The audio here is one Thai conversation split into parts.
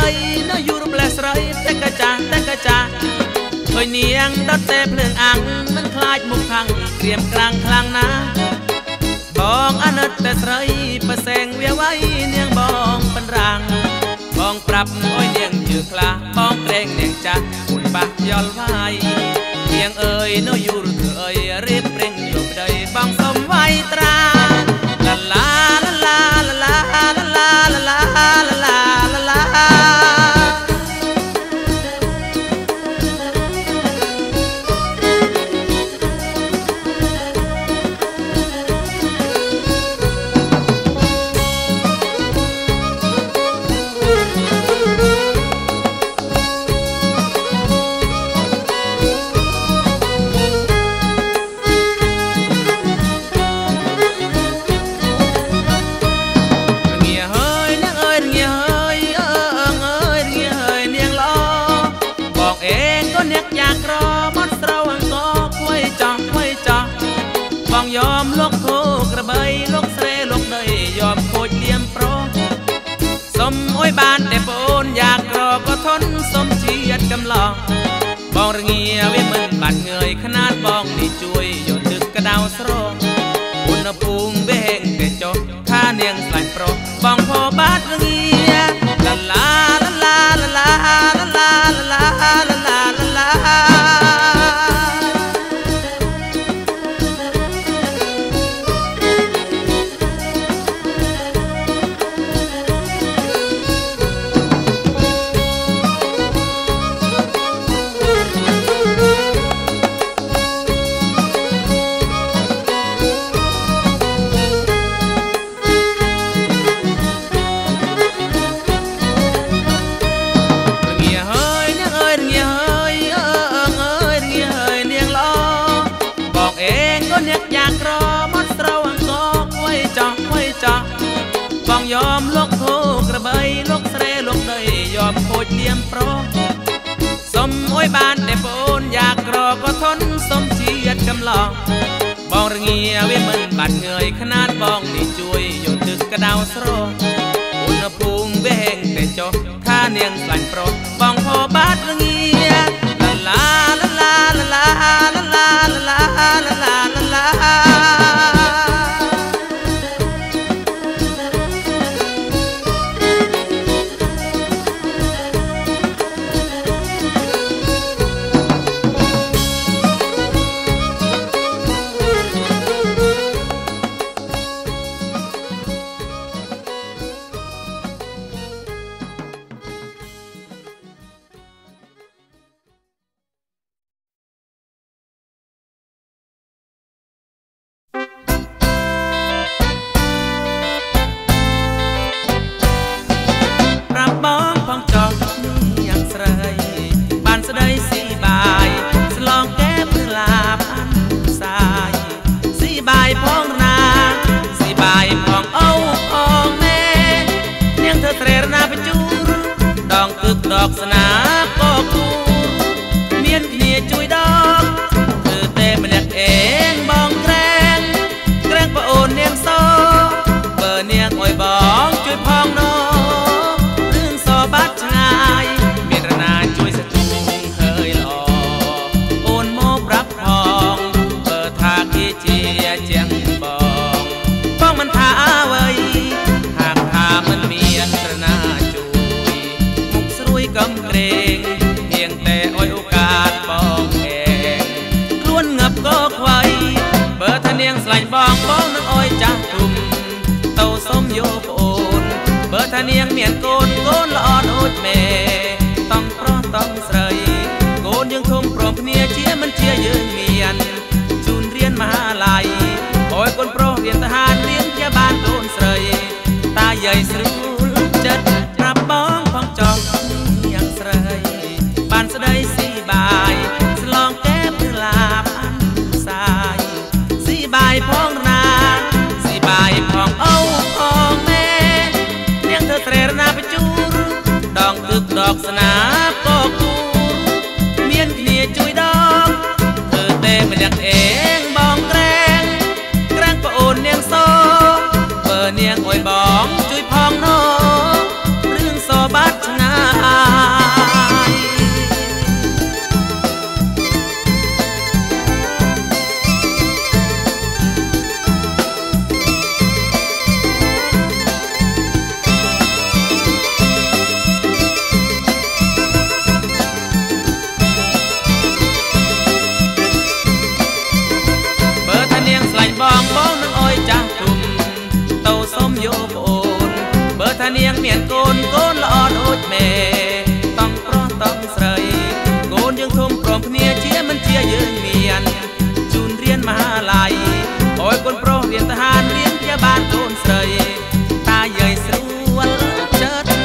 nó du ble sợi tê cà cha thôi niang đất tê phượng ănมันคล้ายมุกพังเตรียมกลางคลางนะบองอันแต่สายประแสงเวียไว้เนียงบองเป็นรังบองปรับโอ้ยเนียงยืดคลาบองเกรงเนียงจัดหุ่นปากยอลไว้เนียงเอ๋ยโนยูรุเอ๋ยเรียบเร่งอยู่ใดบองสมไว้ตราลาลาลาลาลาลาลาลาลาลาลายอมลกโคกระเบยลกเสรลกเดยยอมโคตรเลี้ยมโปรสมโอ้ยบานแต่โปนอยากรอก็ทนสมเชียดกำลองบองระเงียวิมันบาดเงยขนาดบองนี่ช่วยโยนดึกกระดาวสโรอุณหภูมิเบ่งแต่จบข้าเนียงสลายโปรบองพอบาดระเงียลาลาลาลาลาลาลาลาลาลาลายอมลกโคกระเบยลกเสรลกเดยยอมโคตรเลี้ยมโปรสมโอ้ยบานแต่โปนอยากรอก็ทนสมเชียดกำลองบองระเงียวิมันบาดเงยขนาดบองนี่ช่วยโยนดึกกระดาวสโรอุณหภูมิเบ่งแต่จบข้าเนียงสลายโปรบองพอบาดระเงียลาลาลาลาลาลาลาลาลาลาลาลาดอกสนาก็คูเมียนเนียจุยดอกคือเต้มันอยากเองบองแกรงปะโอนเนียงโซเบอร์เนียงอ่อยบองจุยพองโนเรื่องโซบัดชายเมียนระนาจุยสตูเฮยหล่อโอนโมปรับพองเบอร์ทากีเจียเจียงบองป้องมันท่าไว้หากท่ามันเมียนระนากำเกรงเพียงแต่อ้อยโอกาสบองแหงคล้วนงับก็ควายเบอร์ทะเนียงสลายบองบองนึกอ้อยจักทุ่มเต่าส้มโยโอนเบอร์ทะเนียงเมียนโกนละอ่อนโอดเมต้องเพราะต้องใส่โกนยังทุ่มพร้อมเนียเชียมันเชียยืนเมียนจูนเรียนมหาลัยอ้อยคนโปรเรียนทหารเรียนเจ้าบ้านโกนใส่ตาใหญ่สรุลจัดปรับบองพองจองบ้านสะใดสีบายสลองแก้มคือลาพันสายสีบายพองนาสีบายพองเอาพองแม่เลี้ยงเธอเตรนาไปจูรดองตึกดอกสนาก็กูเมียนเนียจุยดอกเธอเต้มันอยากเองบองแกรงปะโอนเนียงโซเบอร์เนียงอ่อยบองจุยพองโนเรื่องโซบัดชงาทหารเลี้ยงพยาบาลโกนใส่ตาใหญ่สรวนเชิด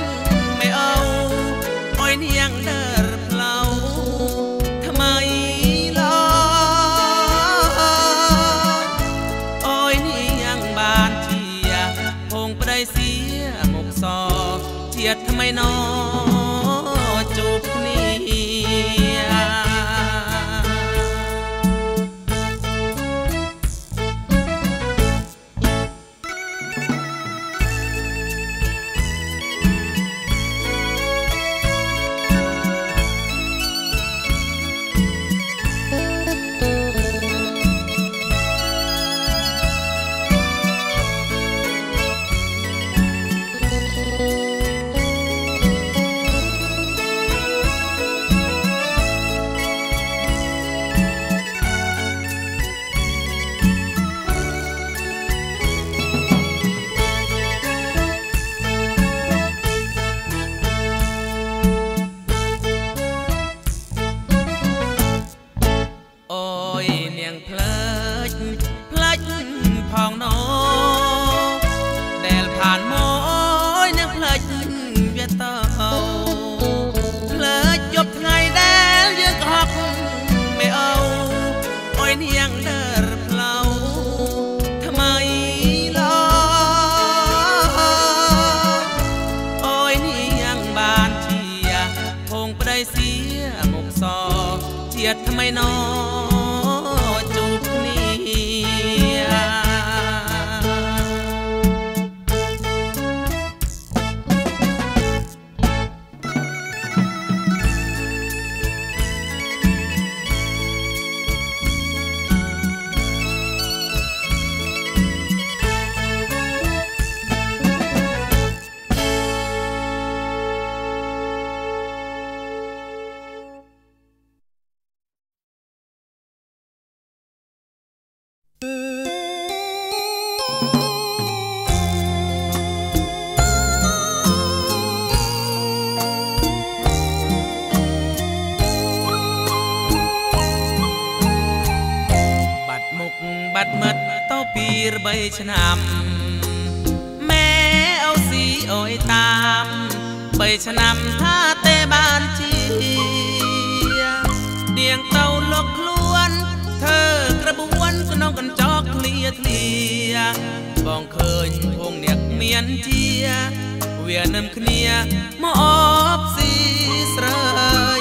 เนียงเดินเพลาทำไมไม่นอจูบนี้ทำไมนอจูบนี้บัดมัดเต้าปีระใบชนำแม่เอาสีโอยตามใบชนำท่าเตบานเชียเดียงเต้าลกล้วนเธอกระบวนก็น้องกันจอกเคลียเคลียบองเคยพงเนียกเมียนเชียเวียนำเคลียมอบสีเสย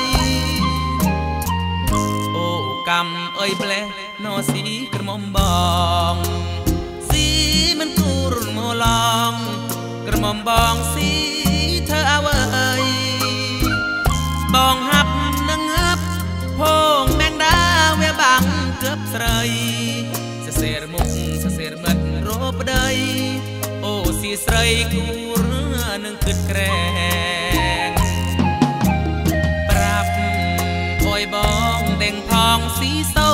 โอ้กำเอ้ยเปลนอสีกระมอมบองสีมันกูรุ่นโมลองกระมอมบองสีเธอเอาไว้บองหับนังหับพงแมงดาเวบังเกือบใส่เสียมุกเสียมัดโรบได้โอ้สีใส่กูเรือนึงกึดแกรงปรับโอยบองเด้งทองสีโซ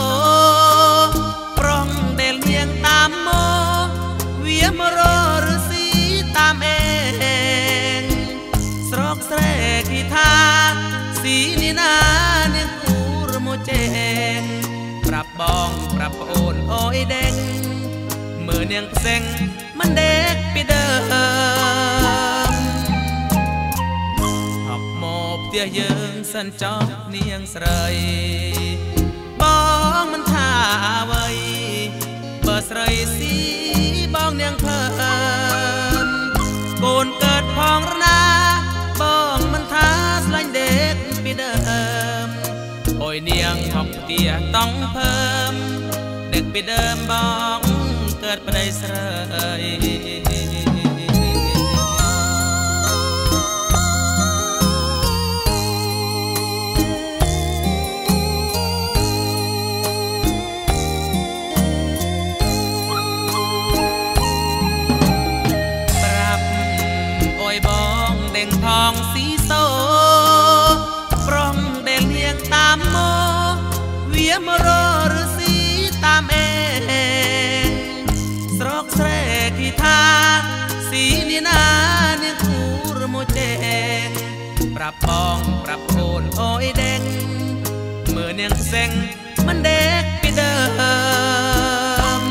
ตามโมเวียมรอหรือสีตามเองสรอกแสกกีทาสีนี่นาเนียงกูรโมเจงปรับบองปรับโอนโอยเด้งเมื่อเนียงเซ็งมันเด็กไปเดิมหอบโมบเตี้ยยืงสันจอกเนียงใส่บองมันท่าไว้เบอร์ใส่สีบองเนียงเพิ่มโกนเกิดพองรนาบองมันท้าสลายเด็กไปเดิมโอ้ยเนียงหอกเตี้ยต้องเพิ่มเด็กไปเดิมบองเกิดไปได้ใส่ทองสีโซปรองเดลเลียงตามโมเวียมรอหรือสีตามเองสรอกแสกกีทาสีนี่นาเนียงคูรโมเจงปรับบองปรับโอนโอยเด้งเมื่อเนียงเซ็งมันเด็กไปเดิม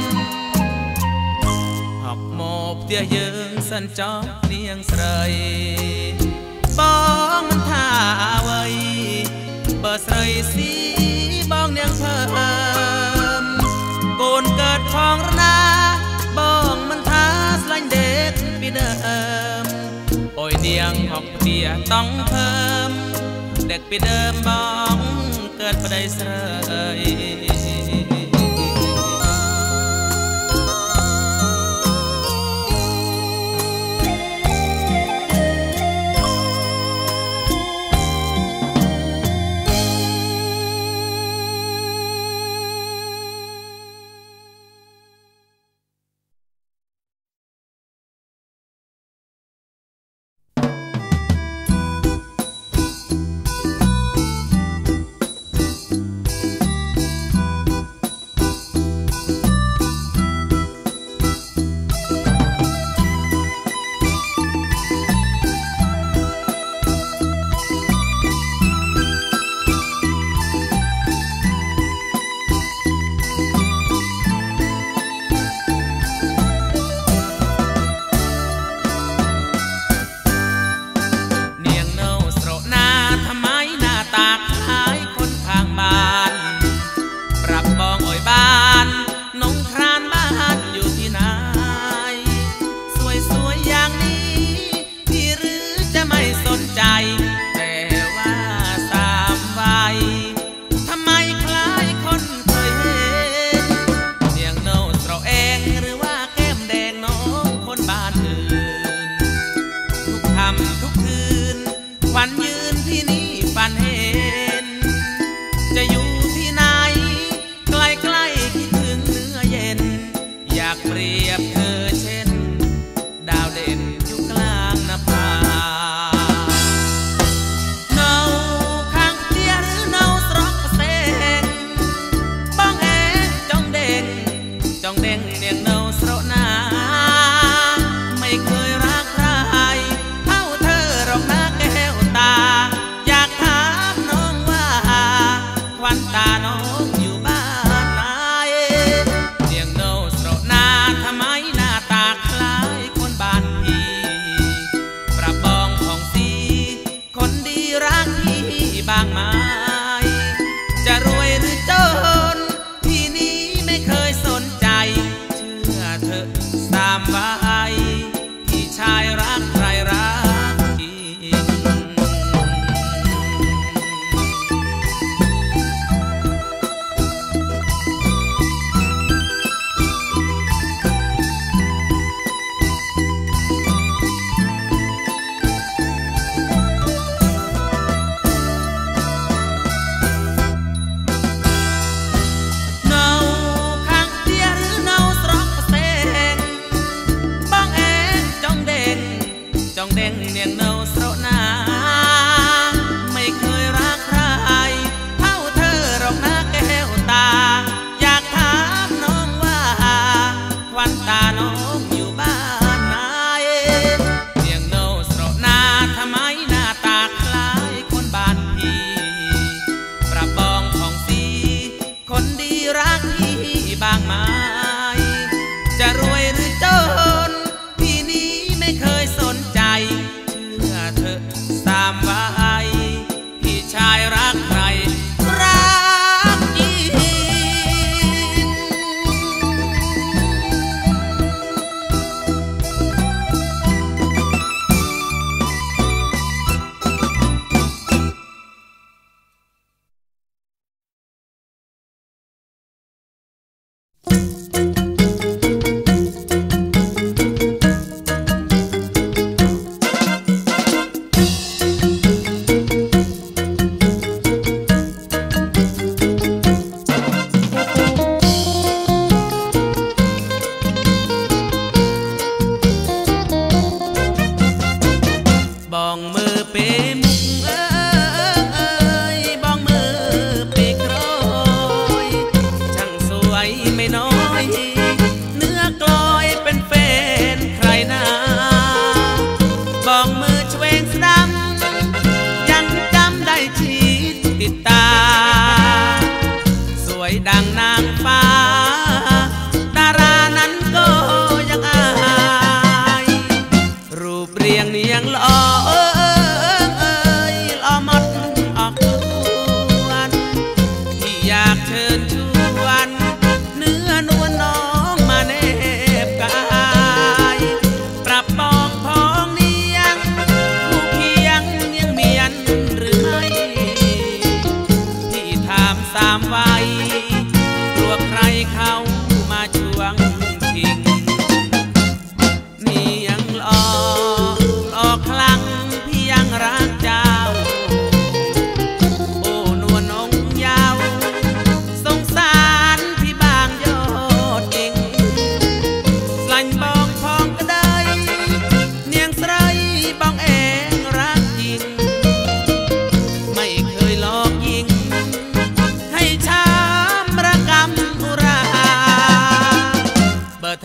หอกโมบเตี้ยยืงสันจอกเนียงใส่บองมันท่าไว้เบอร์ใส่สีบองเนียงเพิ่มโกนเกิดพองรนาบองมันท้าสลายเด็กไปเดิมโอ้ยเนียงงหอกเปียต้องเพิ่มเด็กไปเดิมบ้องเกิดประเดี๋ยวเสย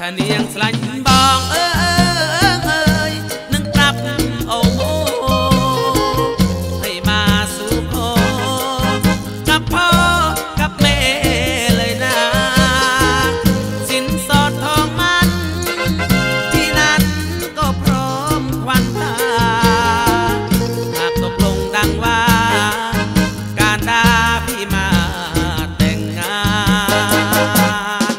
าเนียงสลันบองนึกกลับโอ้ให้มาสู่โคกับพ่อกับแม่เลยนะสินสอดทองมันที่นั้นก็พร้อมควันตาหากตกลงดังว่าการดาพี่มาแต่งงาน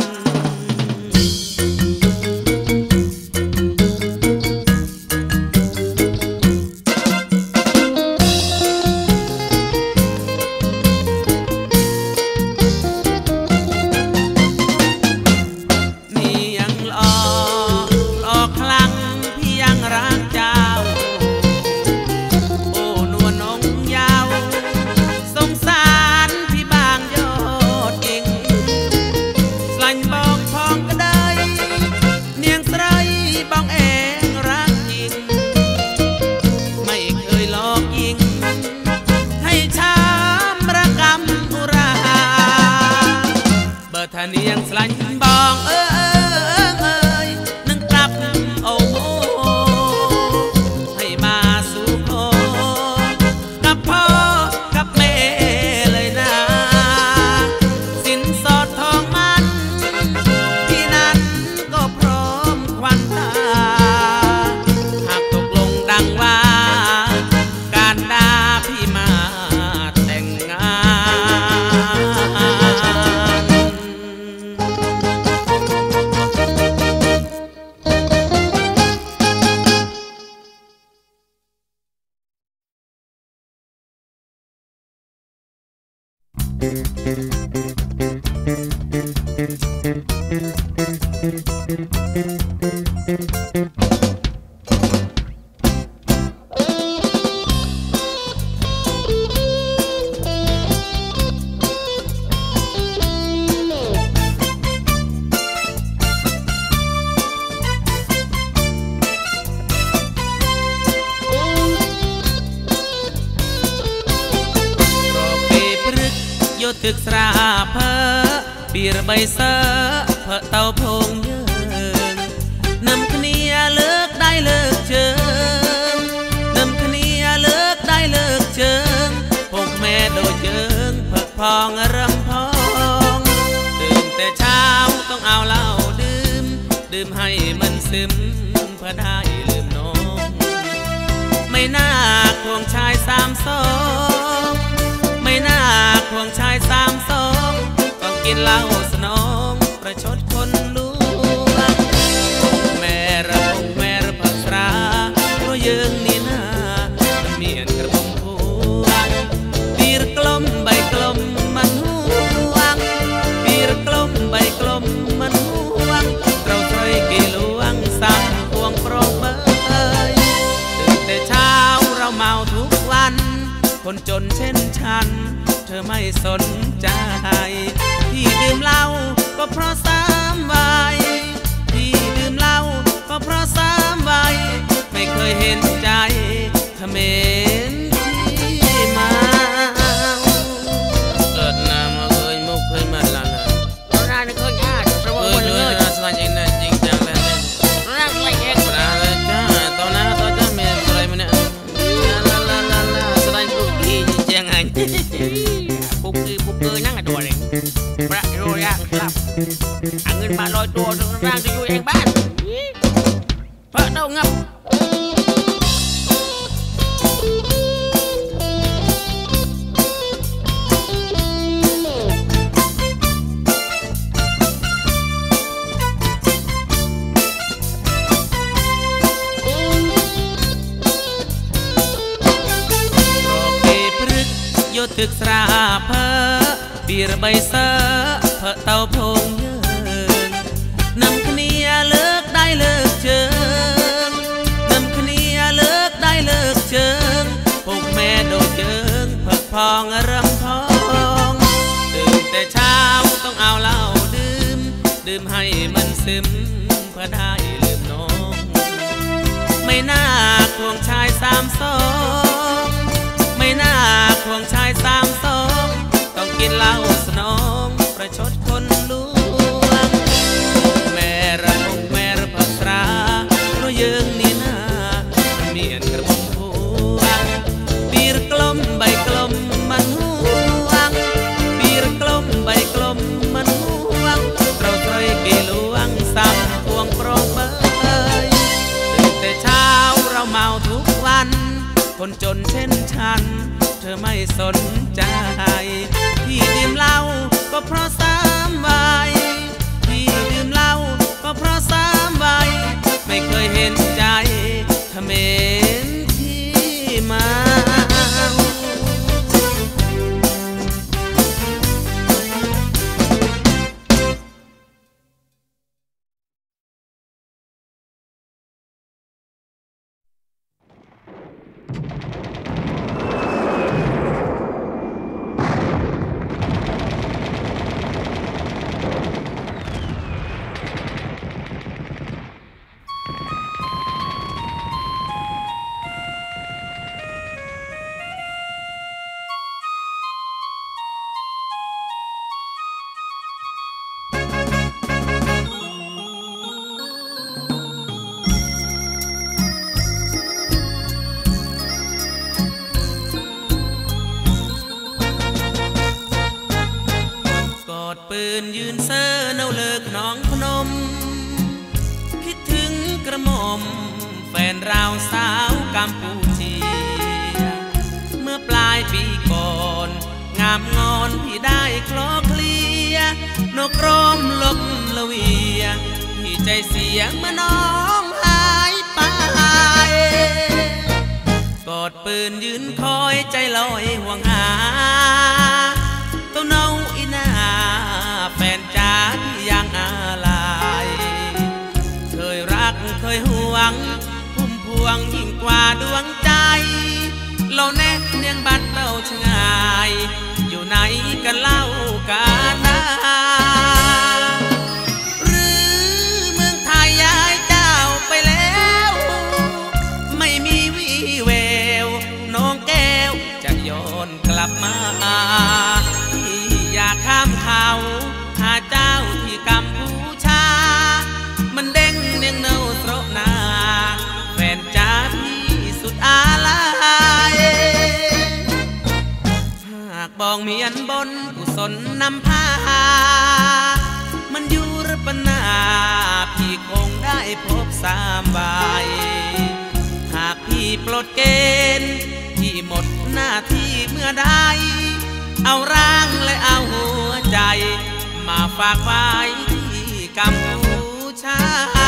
นี่ยังหล่อคลั่งพี่ยังรักเจ้าโอ้นวลน้องยาวสงสารพี่บางยอดยิงสลันบองพองก็ได้เนียงสไรบองเองรักจริงไม่เคยหลอกยิงให้ช้ำระกำอุราเบิดทาเนียงสลันบองนึกกลับโอ้ให้มาสู่โคกับพ่อกับแม่เลยนะสินสอดทองมันที่นั้นก็พร้อมควันตาหากตกลงดังว่าการดาพี่มาแต่งงานตึกสราเพอปีระใบเสอเพอเต่าพงเยิงนำขเนียเลิกได้เลิกเชิงนำขเนียเลิกได้เลิกเชิงพงแม่โดยเชิงเพิกพองรำพองตื่นแต่เช้าต้องเอาเหล้าดื่มให้มันซึมเพื่อได้ลืมน้องไม่น่าควงชายสามสองไม่น่าควงชายสามสองต้องกินเหล้าสนองประชดคนลวงแม่ระพักษาเพราะยืงนี่นามันเมียนกระพงพวงปีรกลมใบกลมมันห่วงปีรกลมใบกลมมันห่วงเราใส่กี่ลวงซ้ำพวงโปร่งเบยตื่นแต่เช้าเราเมาทุกวันคนจนเช่นฉันเธอไม่สนใจที่ดื่มเหล้าก็เพราะสามวัยที่ดื่มเหล้าก็เพราะสามวัยไม่เคยเห็นใจเขมรที่มาเกิดนามเคยมุกเคยมันละนะเราได้ไม่เคยยากเราเคยเลยนะสมัยนี้นะจริงจังเลยเราได้ไม่แย่กว่าเลยจ้าตอนนั้นตอนจ้าเมียอะไรมันเนี่ยสมัยกูดีจริงไงปุ๊บคือนั่งตัวเองประโยชน์ยากครับเอาเงินมาลอยตัวร่างจะอยู่เองบ้านเพราะเต้างับตึกสราเพอปีระใบเสอเพอเต่าพงเยิงนำขเนียเลิกได้เลิกเชิงนำขเนียเลิกได้เลิกเชิงพงแม่โดดเชิงเพิกพองรำพองตื่นแต่เช้าต้องเอาเหล้าดื่มให้มันซึมเพื่อได้ลืมน้องไม่น่าควงชายสามสองไม่น่าควงชายสามสองต้องกินเหล้าสนองประชดคนลวงแม่ระพงจนเช่นฉันเธอไม่สนใจที่ดื่มเหล้าก็เพราะ3 วัยที่ดื่มเหล้าก็เพราะ3 วัยไม่เคยเห็นใจเขมรที่เมาปืนยืนเซ่อเนาเลิกน้องพนมคิดถึงกระหม่อมแฟนเราสาวกัมพูชีเมื่อปลายปีก่อนงามงอนพี่ได้คลอเคลียนกร้อมลบละเวียพี่ใจเสียเมื่อน้องหายไปกอดปืนยืนคอยใจลอยห่วงหาตัวเนาอีนาแฟนจ๋าที่ยังอะไรเคยรักเคยห่วงพุ่มพวงยิ่งกว่าดวงใจเราแน่เนียงบัดเต้าชงายอยู่ไหนกันเล่ากันนะหรือเมืองไทยย้ายเจ้าไปแล้วไม่มีวี่แววน้องแก้วจะย้อนกลับมาอยากข้ามเขาหาเจ้าที่กัมพูชามันเด้งเนียงเนาโสรนาแฟนจ๋าพี่สุดอาลัยหากบองเมียนบนกุศลนำพามันอยู่หรือปนาพี่คงได้พบ3 ใบหากพี่ปลดเกณฑ์พี่หมดหน้าที่เมื่อใดเอาร่างและเอาหัวใจมาฝากไว้ที่กัมพูชา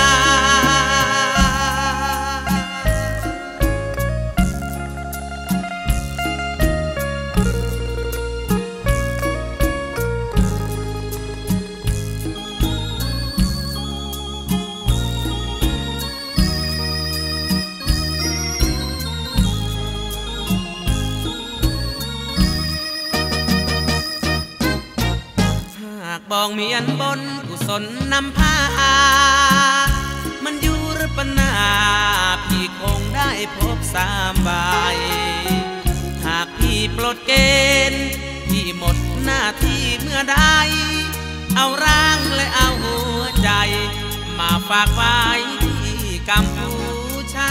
บองเมียนบนกุศลนำพามันอยู่หรือปนาพี่คงได้พบ3 ใบหากพี่ปลดเกณฑ์พี่หมดหน้าที่เมื่อใดเอาร่างและเอาหัวใจมาฝากไว้ที่กัมพูชา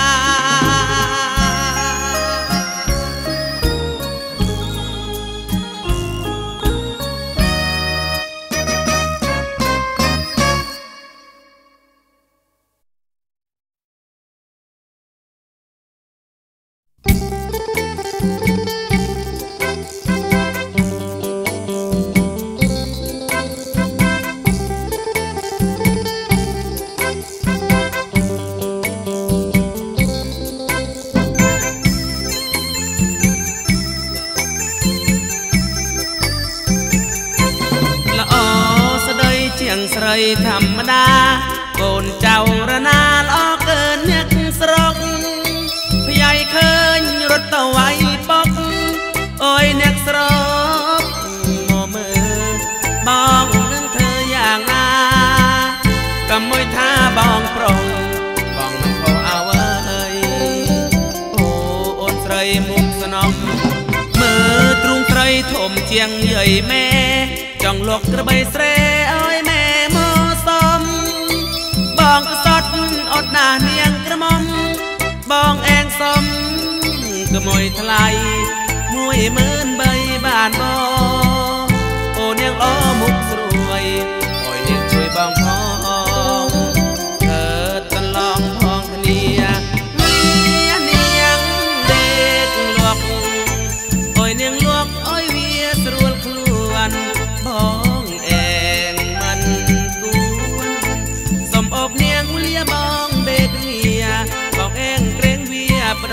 ธรรมดาโกนเจ้าระนาล้อเกินเน็กสรกพี่ใหญ่เคยรถตะไว้ปอกโอ้ยเน็กสรกโมมือบองนึงเธออย่างนากำมวยท่าบองปรงบองน้ำพอเอาไว้โอ้โอนไตรมุกสนมมือตรุงไตรถมเจียงใหญ่แม่จ้องลกกระใบเสรเอ้ยแม่โมสมบองกระสดอดหน้าเนียงกระมอมบองแองสมกระมวยทลายมวยเหมือนใบบานบอโอเนียงอ้อมุกสรวยโอ้ยเนียงช่วยบองพองเธอตันลองพองเนียเนียงเดีย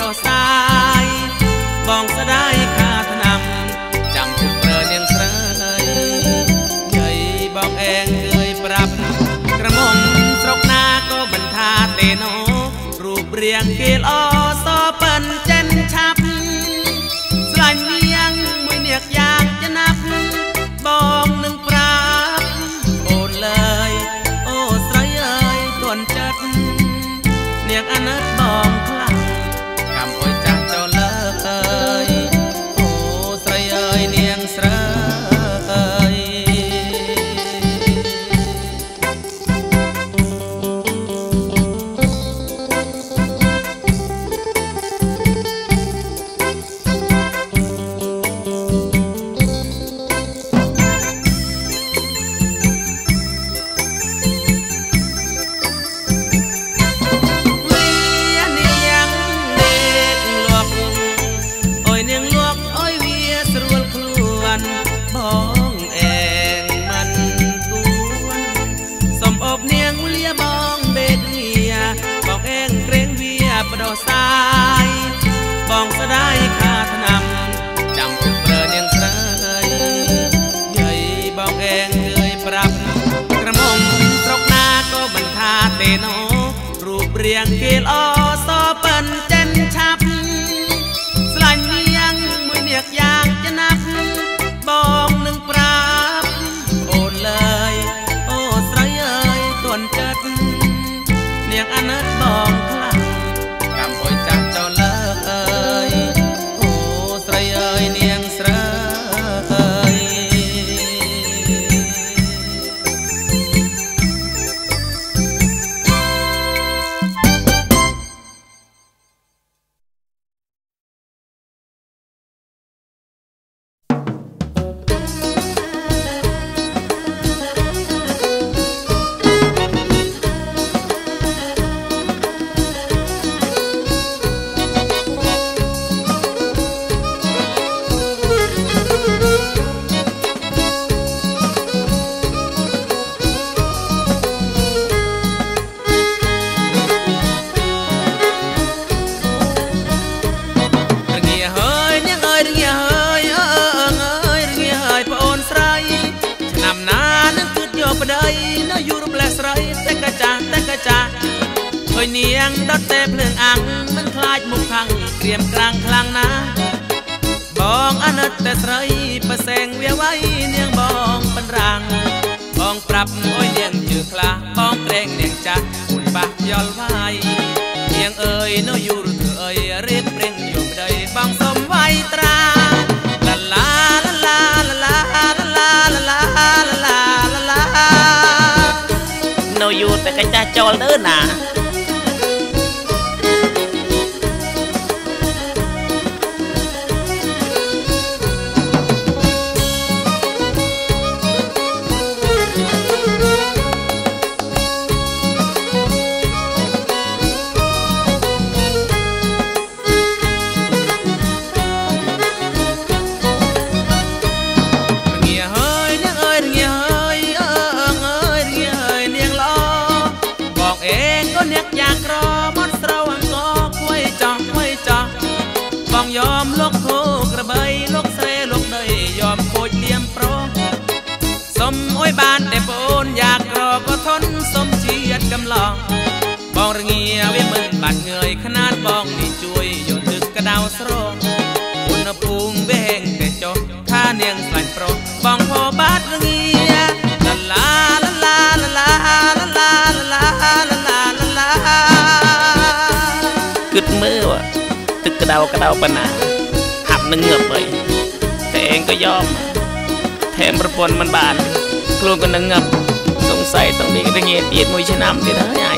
ដោះសាយបងស្ដាយខាថ្នាំចាំទឹកប្រើនាងស្រីយាយបងអែងcườiប្រាប់ក្រមុំស្រុកណាក៏មិនថាទេណូរូបរាងគេល្អសប៉ិនចិនឆាប់ស្លាញ់នាងមួយនាងយ៉ាងចំណាប់បងនឹងប្រាប់អូនលើយអូស្រីអើយទន់ចិត្តនាងអាណិតបងខ្លាំងកំអុយចាស់ចោលលើអើយអូស្រីអើយនាងស្រីបងស្ដាយខាថ្នាំចាំទឹកប្រើនាងស្រីយាយបងអែងcườiប្រាប់ក្រមុំស្រុកណាក៏មិនថាទេណូរូបរាងគេល្អសប៉ិនចិនឆាប់ស្លាញ់នាងមួយនាងយ៉ាងចំណាប់បងនឹងប្រាប់អូនលើយអូស្រីអើយទន់ចិត្តនាងអាណិតបងខ្លាំងកំអុយចាស់ចោលលើអូស្រីអើយនាងស្រីហើយនាងដុតតែភ្លើងអាំងមិនខ្លាចមុខខាងក្រៀមក្រាំងខ្លាំងណាបងអាណិតតែស្រីប្រសែងវាໄວនាងបងបណ្រាំងបងប្រាប់អុយនាងជឿខ្លះបងក្រែងនាងចាស់មុនបាក់យល់វាយនាងអើយនៅយូរធ្វើអីរៀបព្រៀងយំដីបងសុំវាយត្រាឡាឡាឡាឡាឡាឡាឡាឡាឡានៅយូរតែកាច់ចាស់ចូលទៅណាยอมลกโคกระเบยลกเสลกได้ยอมโคตรเลี้ยมโปรสมโอ้ยบานแต่ปนอยากรอก็ทนสมเชียดกำลองบองระเงียวิมึนบาดเงยขนาดบองนี่ช่วยโยนตึกกระดาวสโรอุณหภูมิเบ่งแต่โจท่าเนียงสลันโปรบองพอบาดระเงียลาลาลาลาลาลาลาลาลาลาลาลากึดมือวะตึกกระดาวปนาหับนึงเงือบไปแต่เองก็ยอมแถมประพนมันบานกลัวกันนึงเงือบสงสัยต้องดีระเงียดเอียดมวยชนะที่เธอใหญ่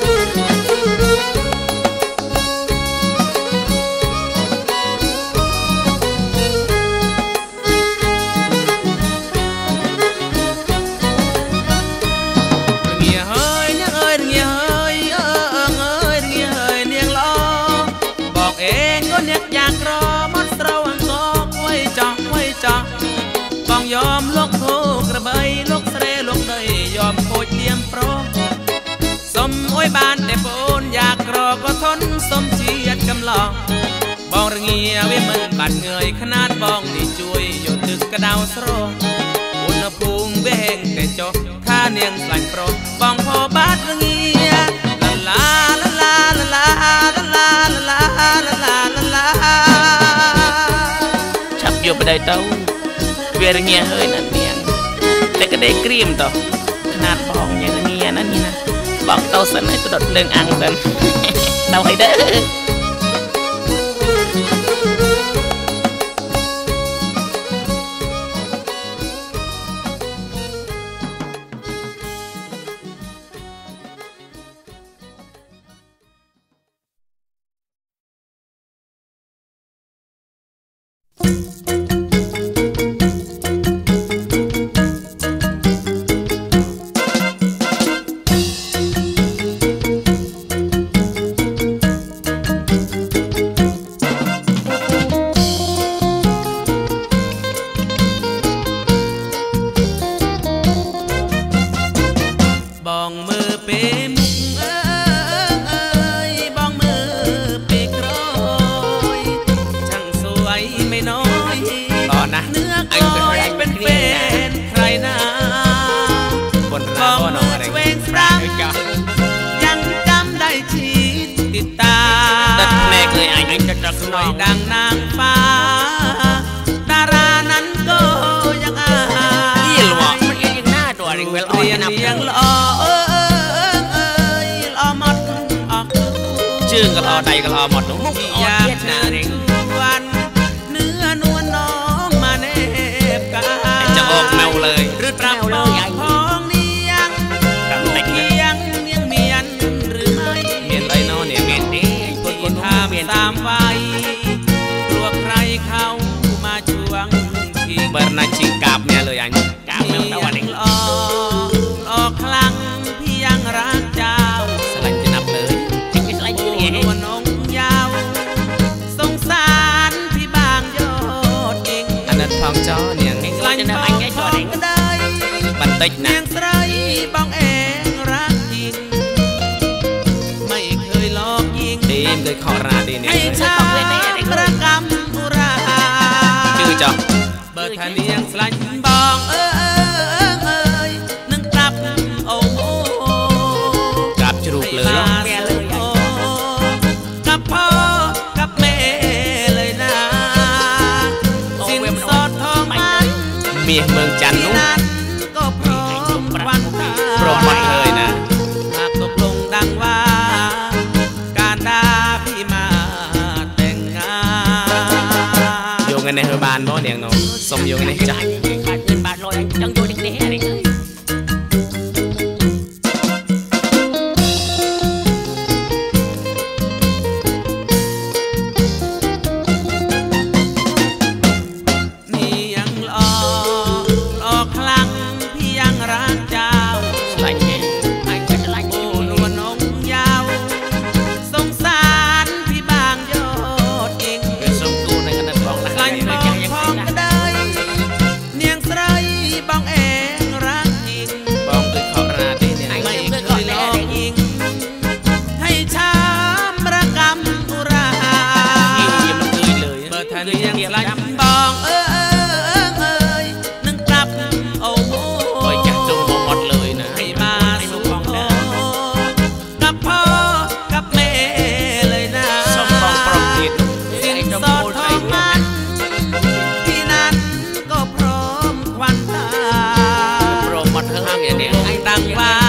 ยอมลกโคกระเบยลกเสลลกได้ยอมโคตรเลี้ยมโปรสมโอ้ยมีวิมันบัดเงยขนาดบ้องนี่ช่วยโยนตึกกระดาวสโรอุณหภูมิเบ่งแต่จบข้าเนียงสลันโปรบ้องพอบาดเงียลาลาลาลาลาลาลาลาลาลาลาลาชับโยไปได้เต้าเวรเงียเฮ้ยนั่นเนียงแต่ก็ได้กรีมต่อขนาดบ้องอย่างเงียนั่นนี่นะบ้องเต้าสันให้ตลอดเรื่องอังสันเต้าให้เด้อดังนางฟ้าดารานั้นก็ยังอายยี่หลวงมันยังหน้าตัวเรียงเวลเรียนยังล้อล้อหมดออกชื่อก็ล้อใดก็ล้อหมดมุกอยากนาเร่งวันเนื้อนวลน้องมาเนบกายจะออกแมวเลยหรือปรับปองพองเนียงลูกเคียงเนียงเมียนหรือไม่เมียนไรน้อเนี่ยเมียนดีคนทำตามไว้เขามาช่วงที่เบอร์นาชิงกาบเนี่ยเลยอันกาบเนี่ยตะวันเองล้อคลั่งพี่ยังรักเจ้าสลันจะนับเลยที่สลันจะเลี้ยงนวลองยาวสงสารพี่บางยอดเองอันนั้นทองจอเนี่ยสลันจะอันง่ายกว่าเองบันติกนะเนียงใส่บ้องเองรักจริงไม่เคยลอกยิงดีมเคยขอราดีเนี่ยให้ชาประกำเบอร์ทานียังสลันบองนึ่งกลับโอ้กลับจุกเลยกับพ่อกับแม่เลยนะสินสอดทองมันเมียเมืองจันทร์นู้นก็พร้อมวันตาพร้อมหมดเลยนะหากตกลงดังว่าการด่าพี่มาแต่งงานโยงกันในเฮอร์บานบ่เนี่ยน้องสมโยงในใจบาทเงินบาทลอยจังโดนเด็กๆอะไรเลยนี่ยังล้อคลั่งพี่ยังรักเจ้าสลายแง่ไอ้ก็สลายโอ้นวลน้องยาวสงสารพี่บางยอดเองเป็นสมตูในขณะทองละลายเลยยังพองก็ได้เนียงใส่บ้องเองรักจริงบ้องด้วยข้อราดีเนี่ยไม่เคยลอกยิงให้ช้ำระกำอุรายิ่งมันเคยเลยเบอร์ทานียังสลันบ้องนึ่งกลับโอ้โหจัดจงหมดเลยนะให้มาสุขกับพ่อกับแม่เลยนะสมบังปรองเด็ดสินสอดทองมันที่นั้นก็พร้อมควันตาโปรโมทเธออย่างนี้ดังว่า